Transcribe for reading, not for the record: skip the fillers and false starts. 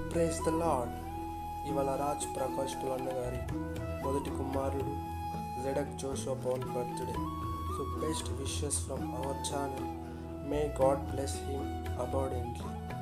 Praise the lord. ఇవాళ రాజ్ ప్రకాష్ పులన్న గారి మొదటి కుమారుడు Zedek Joshua born birthday. So best wishes from our channel. May God bless him abundantly.